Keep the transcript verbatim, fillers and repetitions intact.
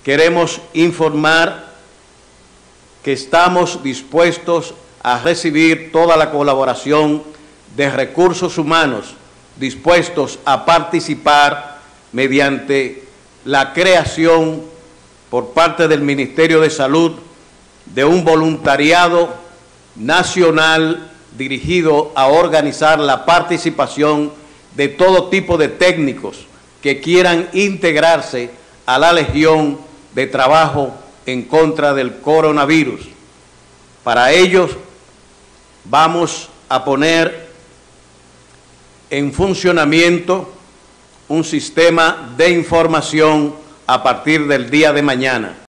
queremos informar que estamos dispuestos a recibir toda la colaboración de recursos humanos, dispuestos a participar mediante la creación por parte del Ministerio de Salud de un voluntariado nacional dirigido a organizar la participación de todo tipo de técnicos que quieran integrarse a la Legión de Trabajo en contra del coronavirus. Para ellos vamos a poner en funcionamiento un sistema de información a partir del día de mañana.